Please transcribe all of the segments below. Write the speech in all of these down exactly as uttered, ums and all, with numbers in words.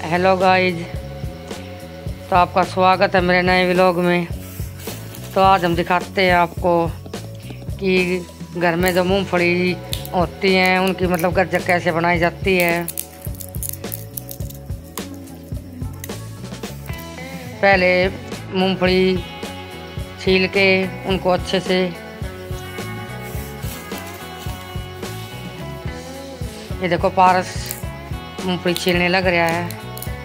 Hello guys, तो आपका स्वागत है मेरे नए व्लॉग में। तो आज हम दिखाते हैं आपको कि घर में जो मूंगफली होती हैं उनकी मतलब गज्जक कैसे बनाई जाती है। पहले मूंगफली छील के उनको अच्छे से ये देखो पारस मूंगफली छीलने लग रहा है।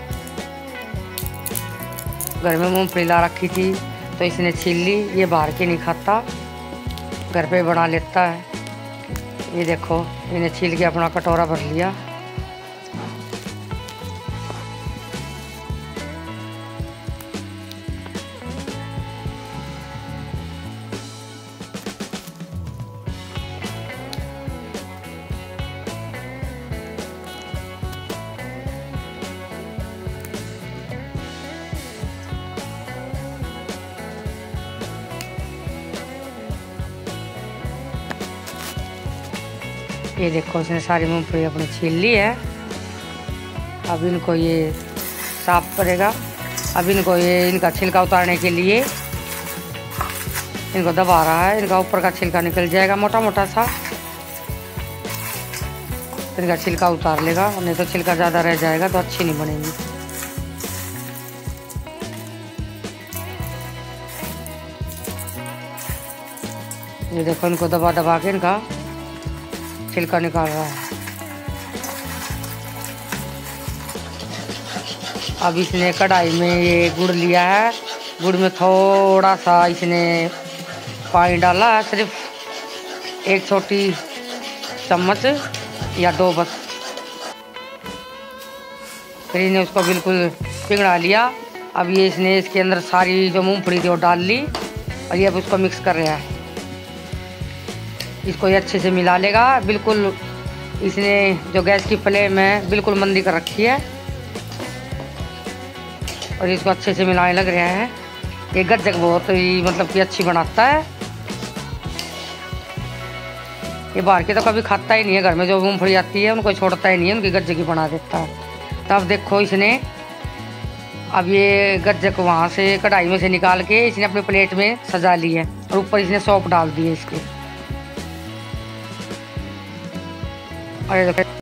घर में मूंगफली ला रखी थी तो इसने छील ली। ये बाहर की नहीं खाता, घर पे बना लेता है। ये देखो इन्हें छील के अपना कटोरा भर लिया। ये देखो इसने सारी मूंगफली अपनी छील ली है। अब इनको ये साफ करेगा। अब इनको ये इनका छिलका उतारने के लिए इनको दबा रहा है। इनका ऊपर का छिलका निकल जाएगा मोटा मोटा सा, इनका छिलका उतार लेगा, नहीं तो छिलका ज़्यादा रह जाएगा तो अच्छी नहीं बनेगी। ये देखो इनको दबा दबा के इनका छिलका निकाल रहा है। अब इसने कढ़ाई में ये गुड़ लिया है। गुड़ में थोड़ा सा इसने पानी डाला है, सिर्फ एक छोटी चम्मच या दो बस। फिर इसने उसको बिल्कुल पिघला लिया। अब ये इसने इसके अंदर सारी जो मूंगफली थी वो डाल ली और ये अब उसको मिक्स कर रहा है। इसको ये अच्छे से मिला लेगा। बिल्कुल इसने जो गैस की फ्लेम है बिल्कुल मंदी कर रखी है और इसको अच्छे से मिलाने लग रहा है। ये गज्जक बहुत ही मतलब कि अच्छी बनाता है। ये बाहर के तो कभी खाता ही नहीं है, घर में जो मूंगफली आती है उनको छोड़ता ही नहीं है, उनकी गज्जक ही बना देता है। तब देखो इसने अब ये गज्जक वहाँ से कढ़ाई में से निकाल के इसने अपने प्लेट में सजा ली है और ऊपर इसने सौंफ डाल दी है इसके। और